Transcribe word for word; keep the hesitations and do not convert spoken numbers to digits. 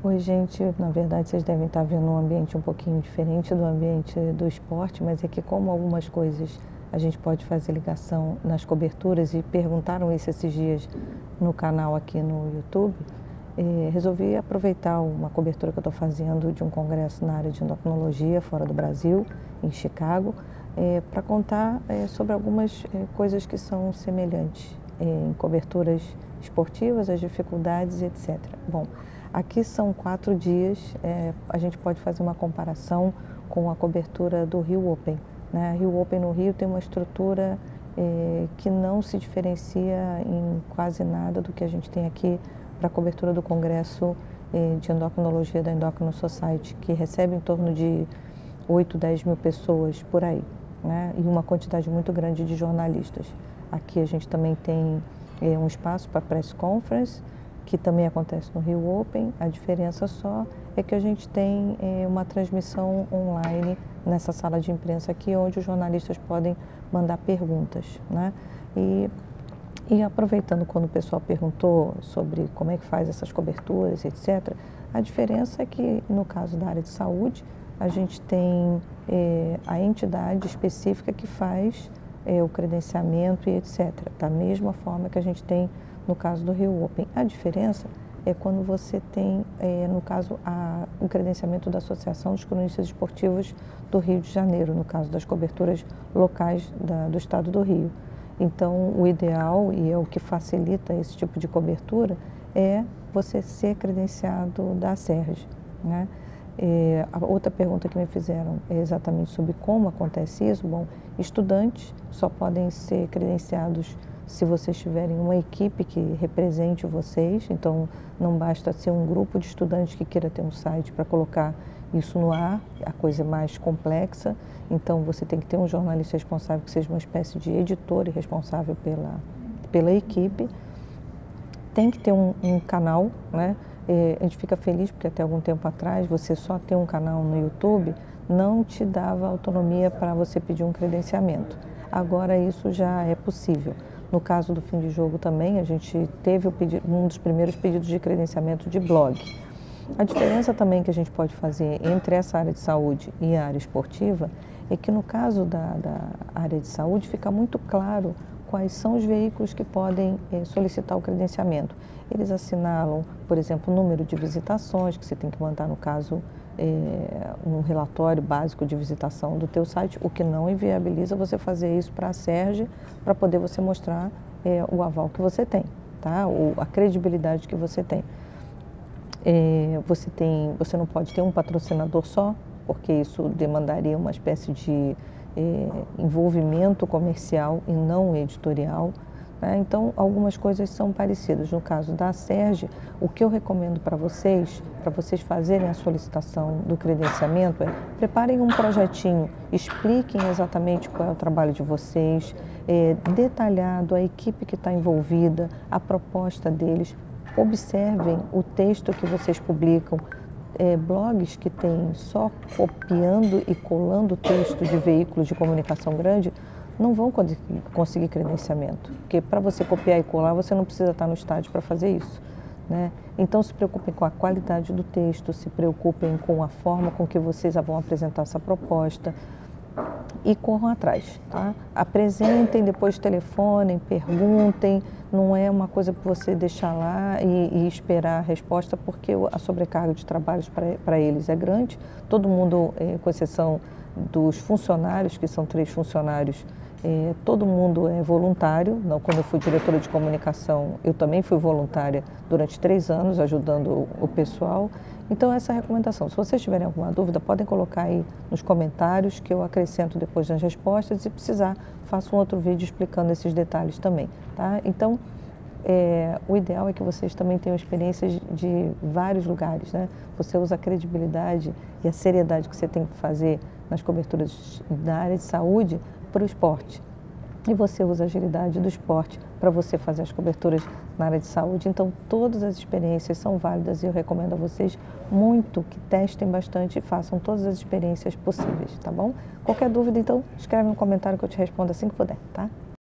Oi, gente. Na verdade, vocês devem estar vendo um ambiente um pouquinho diferente do ambiente do esporte, mas é que como algumas coisas a gente pode fazer ligação nas coberturas e perguntaram isso esses dias no canal aqui no YouTube, eh, resolvi aproveitar uma cobertura que eu estou fazendo de um congresso na área de endocrinologia fora do Brasil, em Chicago, eh, para contar eh, sobre algumas eh, coisas que são semelhantes eh, em coberturas esportivas, as dificuldades, etcétera. Bom, aqui são quatro dias, é, a gente pode fazer uma comparação com a cobertura do Rio Open. Né? Rio Open no Rio tem uma estrutura é, que não se diferencia em quase nada do que a gente tem aqui para a cobertura do Congresso é, de Endocrinologia da Endocrino Society, que recebe em torno de oito, dez mil pessoas por aí, né? E uma quantidade muito grande de jornalistas. Aqui a gente também tem é, um espaço para press conference, que também acontece no Rio Open. A diferença só é que a gente tem é, uma transmissão online nessa sala de imprensa aqui, onde os jornalistas podem mandar perguntas, né? E, e aproveitando quando o pessoal perguntou sobre como é que faz essas coberturas, etcétera, a diferença é que, no caso da área de saúde, a gente tem é, a entidade específica que faz é, o credenciamento e etcétera, da mesma forma que a gente tem no caso do Rio Open. A diferença é quando você tem, é, no caso, a, o credenciamento da Associação dos Cronistas Esportivos do Rio de Janeiro, no caso das coberturas locais da, do estado do Rio. Então, o ideal, e é o que facilita esse tipo de cobertura, é você ser credenciado da SERJ, né? É, a outra pergunta que me fizeram é exatamente sobre como acontece isso. Bom, estudantes só podem ser credenciados se vocês tiverem uma equipe que represente vocês. Então, não basta ser um grupo de estudantes que queira ter um site para colocar isso no ar, a coisa é mais complexa. Então, você tem que ter um jornalista responsável que seja uma espécie de editor e responsável pela, pela equipe. Tem que ter um, um canal, né? É, a gente fica feliz porque até algum tempo atrás você só ter um canal no YouTube não te dava autonomia para você pedir um credenciamento. Agora isso já é possível. No caso do Fim de Jogo também, a gente teve o pedido, um dos primeiros pedidos de credenciamento de blog. A diferença também que a gente pode fazer entre essa área de saúde e a área esportiva é que no caso da, da área de saúde fica muito claro quais são os veículos que podem eh, solicitar o credenciamento. Eles assinalam, por exemplo, o número de visitações, que você tem que mandar, no caso, eh, um relatório básico de visitação do teu site, o que não inviabiliza você fazer isso para a SERJ, para poder você mostrar eh, o aval que você tem, tá? Ou a credibilidade que você tem. Eh, você tem. Você não pode ter um patrocinador só, porque isso demandaria uma espécie de eh, envolvimento comercial e não editorial. Então, algumas coisas são parecidas. No caso da SERJ, o que eu recomendo para vocês, para vocês fazerem a solicitação do credenciamento, é preparem um projetinho, expliquem exatamente qual é o trabalho de vocês, é, detalhado, a equipe que está envolvida, a proposta deles, observem o texto que vocês publicam. É, blogs que têm só copiando e colando texto de veículos de comunicação grande, não vão conseguir credenciamento, porque para você copiar e colar, você não precisa estar no estádio para fazer isso, né? Então, se preocupem com a qualidade do texto, se preocupem com a forma com que vocês vão apresentar essa proposta e corram atrás, tá? Apresentem, depois telefonem, perguntem, não é uma coisa para você deixar lá e, e esperar a resposta, porque a sobrecarga de trabalhos para eles é grande. Todo mundo, é, com exceção dos funcionários, que são três funcionários, é, todo mundo é voluntário. Não, quando eu fui diretora de comunicação, eu também fui voluntária durante três anos, ajudando o, o pessoal. Então, essa é a recomendação. Se vocês tiverem alguma dúvida, podem colocar aí nos comentários, que eu acrescento depois nas respostas. E se precisar, faço um outro vídeo explicando esses detalhes também, tá? Então, é, o ideal é que vocês também tenham experiências de vários lugares, né? Você usa a credibilidade e a seriedade que você tem que fazer nas coberturas da área de saúde para o esporte. E você usa a agilidade do esporte para você fazer as coberturas na área de saúde. Então, todas as experiências são válidas e eu recomendo a vocês muito que testem bastante e façam todas as experiências possíveis, tá bom? Qualquer dúvida, então, escreve um comentário que eu te respondo assim que puder, tá?